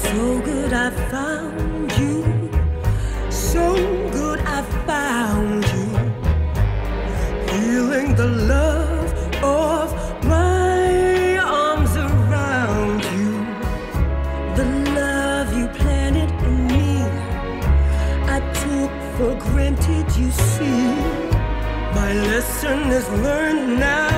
So good I found you, so good I found you, feeling the love of my arms around you. The love you planted in me, I took for granted, you see. My lesson is learned now.